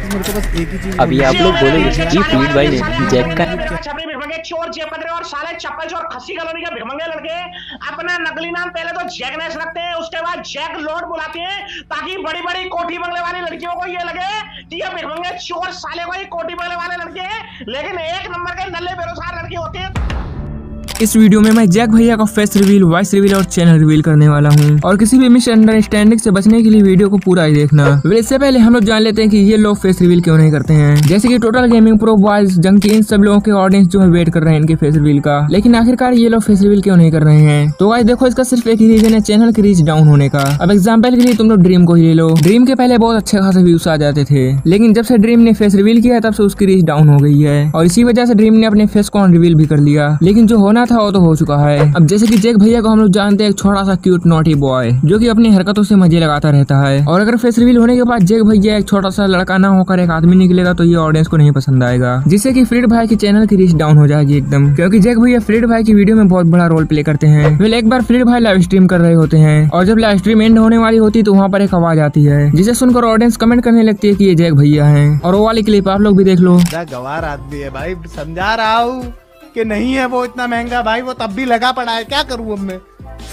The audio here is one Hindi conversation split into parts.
मेरे को बस एक ही चीज अभी आप लोग बोलेंगे कि फ्लीड भाई ने जैक का चोर जेपद और साले चप्पल चोर खस्सी कॉलोनी के भिखमंगे लड़के अपना नकली नाम पहले तो जैकनेस रखते हैं, उसके बाद जैक लॉर्ड बुलाते हैं ताकि बड़ी बड़ी कोठी बंगले वाली लड़कियों को ये लगे कि ये भिखमंगे चोर साले को ही कोठी बंगले वाले लड़के हैं, लेकिन एक नंबर के नल्ले बेरोजगार लड़के होते हैं। इस वीडियो में मैं जैक भैया का फेस रिवील, वॉइस रिवील और चैनल रिवील करने वाला हूं और किसी भी मिसअंडरस्टैंडिंग से बचने के लिए वीडियो को पूरा ही देखना। इससे पहले हम लोग जान लेते हैं कि ये लोग फेस रिवील क्यों नहीं करते हैं, जैसे कि total gaming pro, boys, junkie, इन सब लोगों के ऑडियंस जो है वेट कर रहे हैं इनके फेस रिवील का, लेकिन आखिरकार ये लोग फेस रिवील क्यों नहीं कर रहे हैं। तो गाइस देखो, इसका सिर्फ एक ही रीजन है, चैनल की रीच डाउन होने का। अब एग्जाम्पल के लिए तुम लोग ड्रीम को ही ले लो। ड्रीम के पहले बहुत अच्छे खासे व्यूज आ जाते थे, लेकिन जब से ड्रीम ने फेस रिवील किया तब से उसकी रीच डाउन हो गई है और इसी वजह से ड्रीम ने अपने फेस को रिवील भी कर लिया, लेकिन जो होना था वो तो हो चुका है। अब जैसे कि जैक भैया को हम लोग जानते हैं, एक छोटा सा क्यूट नॉटी बॉय जो कि अपनी हरकतों से मजे लगाता रहता है, और अगर फेस रिवील होने के बाद जैक भैया एक छोटा सा लड़का ना होकर एक आदमी निकलेगा तो ये ऑडियंस को नहीं पसंद आएगा, जिससे कि फ्लीड भाई की चैनल की रीच डाउन हो जाएगी एकदम, क्योंकि जैक भैया फ्लीड भाई की वीडियो में बहुत बड़ा रोल प्ले करते हैं। वेल एक बार फ्लीड भाई लाइव स्ट्रीम कर रहे होते हैं और जब लाइव स्ट्रीम एंड होने वाली होती है तो वहाँ पर एक आवाज आती है जिसे सुनकर ऑडियंस कमेंट करने लगती है कि ये जैक भैया है, और वो वाली क्लिप आप लोग भी देख लो। गवार आदमी है भाई, समझा रहा हूँ कि नहीं है वो इतना महंगा भाई, वो तब भी लगा पड़ा है, क्या करूँ अब मैं।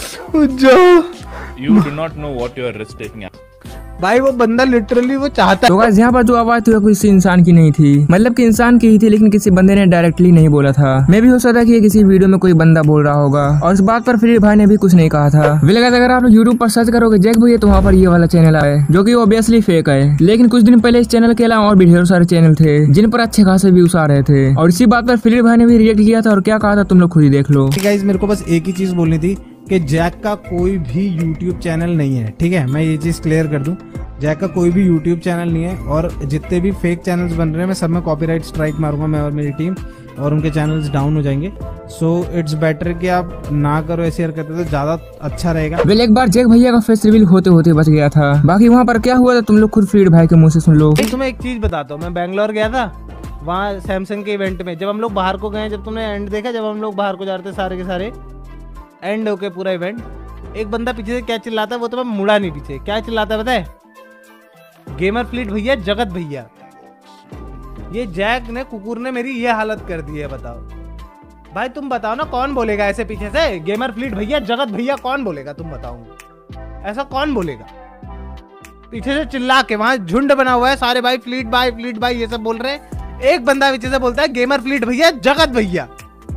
You do not know what you are risk taking. भाई वो बंदा लिटरली वो चाहता। तो गाइस यहाँ पर जो आवाज थी वो किसी इंसान की नहीं थी, मतलब कि इंसान की ही थी, लेकिन किसी बंदे ने डायरेक्टली नहीं बोला था। मैं भी हो सकता है कि ये किसी वीडियो में कोई बंदा बोल रहा होगा, और इस बात पर फ्लीड भाई ने भी कुछ नहीं कहा था। अगर आप लोग यूट्यूब पर सर्च करोगे जैक भैया तो वहाँ पर ये वाला चैनल आए जो कि ऑब्वियसली फेक है, लेकिन कुछ दिन पहले इस चैनल के अलावा और भी ढेर सारे चैनल थे जिन पर अच्छे खासे व्यूज आ रहे थे, और इसी बात पर फ्लीड भाई ने भी रिएक्ट किया था और क्या कहा था तुम लोग खुद ही देख लो। गाइस मेरे को बस एक ही चीज बोलनी थी कि जैक का कोई भी यूट्यूब चैनल नहीं है, ठीक है, मैं ये चीज क्लियर कर दूं, जैक का कोई भी यूट्यूब चैनल नहीं है, और जितने भी फेक चैनल्स बन रहे हैं मैं सब में कॉपीराइट स्ट्राइक मारूंगा, मैं और मेरी टीम, और उनके चैनल्स डाउन हो जाएंगे। सो इट्स बेटर कि आप ना करो ऐसी हरकतें, तो ज्यादा अच्छा रहेगा। वेल एक बार जैक भैया का फेस रिवील होते होते बच गया था, बाकी वहाँ पर क्या हुआ था तुम लोग खुद फ्लीड भाई के मुँह से सुन लो। तुम्हें एक चीज बताता हूँ, मैं बैंगलोर गया था, वहाँ सैमसंग के इवेंट में जब हम लोग बाहर को गए, जब तुमने एंड देखा, जब हम लोग बाहर को जा रहे थे सारे के सारे एंड होके पूरा इवेंट, एक बंदा पीछे से क्या चिल्लाता है, वो तो मैं मुड़ा नहीं पीछे, क्या चिल्लाता है पता है, गेमर फ्लीड भैया, जगत भैया। ये जैक ने, कुकुर ने मेरी ये हालत कर दी है। बताओ भाई, तुम बताओ ना कौन बोलेगा ऐसे पीछे से, गेमर फ्लीड भैया, जगत भैया, कौन बोलेगा, तुम बताओ ऐसा कौन बोलेगा पीछे से चिल्ला के। वहां झुंड बना हुआ है, सारे भाई फ्लीड भाई ये सब बोल रहे हैं, एक बंदा पीछे से बोलता है गेमर फ्लीड भैया, जगत भैया।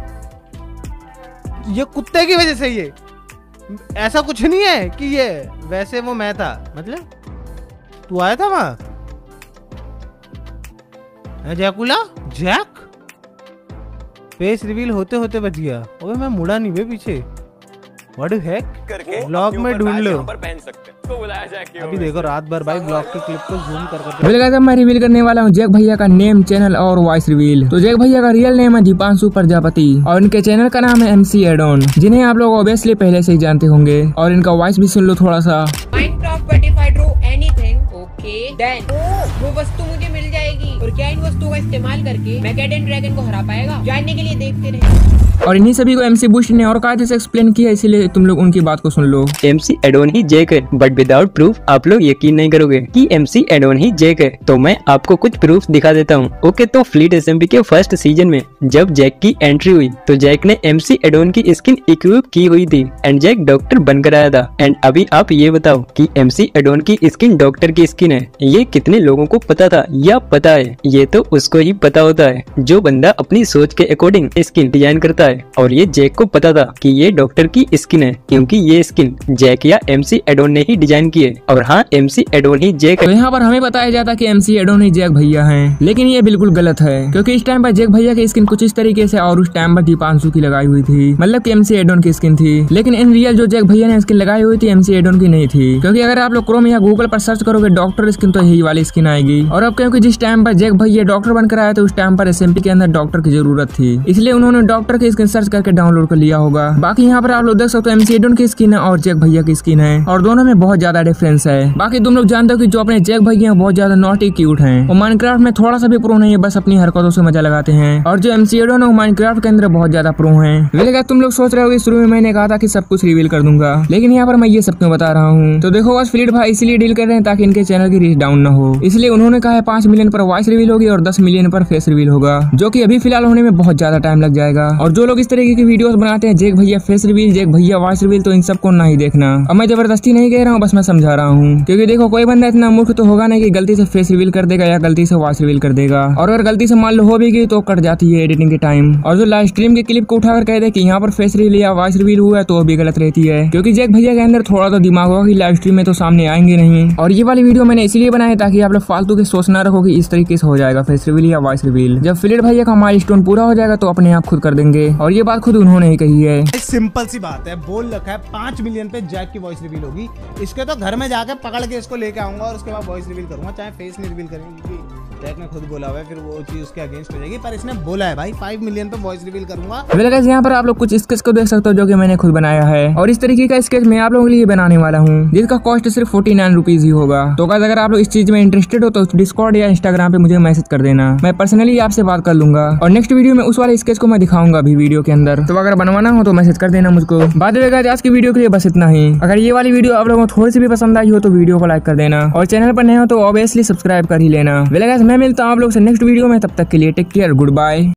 ये कुत्ते की वजह से, ये ऐसा कुछ नहीं है कि ये वैसे वो मैं था, मतलब तू आया था वहां जैकुला, जैक फेस रिवील होते होते बच गया। ओए मैं मुड़ा नहीं बे पीछे, व्हाट द हेक, ब्लॉग में ढूंढ लो, अभी देखो रात भर भाई ब्लॉग की क्लिप को जूम कर मैं रिवील करने वाला हूँ जैक भैया का नेम, चैनल और वॉइस रिवील। तो जैक भैया का रियल नेम है दीपांशु प्रजापति और इनके चैनल का नाम है MC एडोन, जिन्हें आप लोग ऑब्वियसली पहले से ही जानते होंगे, और इनका वॉइस भी सुन लो थोड़ा सा। वो वस्तु मुझे मिल जाएगी, और क्या इन वस्तुओं का इस्तेमाल करके मैकेडन ड्रैगन को हरा पाएगा, जानने के लिए देखते रहे। और इन्हीं सभी को MC बूस्ट ने और कायदे से एक्सप्लेन किया, इसीलिए तुम लोग उनकी बात को सुन लो। MC एडोन ही जैक है, बट विदाउट प्रूफ आप लोग यकीन नहीं करोगे कि MC एडोन ही जैक है, तो मैं आपको कुछ प्रूफ दिखा देता हूँ। ओके, तो फ्लीड SMP के फर्स्ट सीजन में जब जैक की एंट्री हुई तो जैक ने MC एडोन की स्किन इक्विप की हुई थी एंड जैक डॉक्टर बनकर आया था। एंड अभी आप ये बताओ कि MC एडोन की स्किन डॉक्टर की स्किन है, ये कितने लोगों को पता था या पता है? ये तो उसको ही पता होता है जो बंदा अपनी सोच के अकॉर्डिंग स्किन डिजाइन करता है, और ये जैक को पता था कि ये डॉक्टर की स्किन है, क्योंकि ये स्किन जैक या MC एडोन ने ही डिजाइन की है। और हाँ, MC एडोन ही जैक है। तो यहाँ पर हमें बताया जाता कि MC एडोन ही जैक भैया हैं, लेकिन ये बिल्कुल गलत है, क्योंकि इस टाइम पर जैक भैया की स्किन कुछ इस तरीके से और उस टाइम पर दीपांशु की लगाई हुई थी, मतलब कि MC एडोन की स्किन थी, लेकिन इन रियल जो जैक भैया ने स्किन लगाई हुई थी MC एडोन की नहीं थी, क्योंकि अगर आप लोग क्रोम या गूगल पर सर्च करोगे डॉक्टर स्किन तो यही वाली स्किन आएगी। और अब क्योंकि जिस टाइम पर जैक भैया डॉक्टर बनकर आए थे उस टाइम पर SMP के अंदर डॉक्टर की जरूरत थी, इसलिए उन्होंने डॉक्टर की स्किन सर्च करके डाउनलोड कर लिया होगा। बाकी यहाँ पर आप लोग देख सकते हो MC एडोन की स्किन है और जैक भैया की स्किन है, और दोनों में बहुत ज्यादा डिफरेंस है। बाकी तुम लोग जानते हो कि जो अपने जैक भैया बहुत ज्यादा नॉटी क्यूट हैं, वो माइनक्राफ्ट में थोड़ा सा भी प्रो नहीं है, बस अपनी हरकतों से मजा लगाते हैं, और जो MC एडोन है वो माइनक्राफ्ट के अंदर बहुत ज्यादा प्रो है। लेकिन तुम लोग सोच रहे हो शुरू में मैंने कहा था कि सब कुछ रिवील कर दूंगा, लेकिन यहाँ पर मैं ये सब क्यों बता रहा हूँ? तो देखो बस फ्लीड भाई इसलिए डील कर रहे हैं ताकि इनके चैनल की सीरीज डाउन न हो, इसलिए उन्होंने कहा है 5 मिलियन पर वॉइस रिवील होगी और 10 मिलियन पर फेस रिवील होगा, जो कि अभी फिलहाल होने में बहुत ज्यादा टाइम लग जाएगा। और जो लोग इस तरीके की वीडियोस बनाते हैं, जैक भैया फेस रिवील, जैक भैया वॉइस रिवील, तो इन सबको ना ही देखना। अब मैं जबरदस्ती नहीं कह रहा हूँ, बस मैं समझा रहा हूँ, क्योंकि देखो कोई बंदा इतना मूर्ख तो होगा नहीं कि गलती से फेस रिवील कर देगा या गलती से वॉइस रिवील कर देगा, और अगर गलती से मान लो हो भी गई तो कट जाती है एडिटिंग के टाइम। और जो लाइव स्ट्रीम के क्लिप को उठाकर कह दे कि यहाँ पर फेस रिवील या वॉइस रिवील हुआ है तो भी गलत रहती है, क्योंकि जैक भैया के अंदर थोड़ा तो दिमाग होगा कि लाइव स्ट्रीम में तो सामने आएंगे नहीं। और ये वाली वीडियो मैंने इसलिए बनाई ताकि आप लोग फालतू के सोच ना रखो कि इस तरीके से हो जाएगा फेस रिवील या वॉइस रिवील। जब फ्लिट भैया का माइलस्टोन पूरा हो जाएगा तो अपने आप खुद कर देंगे, और ये बात खुद उन्होंने ही कही है। सिंपल सी बात है, बोल रखा है 5 मिलियन पे जैक की वॉइस रिवील होगी। इसके तो घर में जाकर पकड़ के इसको लेके आऊंगा और उसके बाद वॉइस रिवील करूंगा, चाहे फेस नहीं रिवील करेंगे, क्योंकि जैक ने खुद बोला हुआ है, फिर वो चीज उसके अगेंस्ट हो जाएगी। पर इसने बोला है भाई 5 मिलियन पे वॉइस रिवील करूंगा। वेल गाइस, यहाँ पर आप लोग कुछ स्केच को देख सकते हो जो कि मैंने खुद बनाया है, और इस तरीके का स्केच मैं आप लोगों के लिए बनाने वाला हूँ, जिसका कॉस्ट सिर्फ 49 रुपीज ही होगा। तो गाइस, अगर आप लोग इस चीज में इंटरेस्टेड हो तो डिस्कॉर्ड या इंस्टाग्राम पे मुझे मैसेज कर देना, मैं पर्सनली आपसे बात कर लूंगा, और नेक्स्ट वीडियो में उस वाले स्केच को मैं दिखाऊंगा अभी वीडियो के अंदर। तो अगर बनवाना हो तो मैसेज कर देना मुझको। बात है आज की वीडियो के लिए बस इतना ही। अगर ये वाली वीडियो आप लोगों को थोड़ी सी भी पसंद आई हो तो वीडियो को लाइक कर देना, और चैनल पर नए हो तो ऑब्वियसली सब्सक्राइब कर ही लेना। वेल गाइस, मैं मिलता हूँ आप लोग से नेक्स्ट वीडियो में, तब तक के लिए टेक केयर, गुड बाय।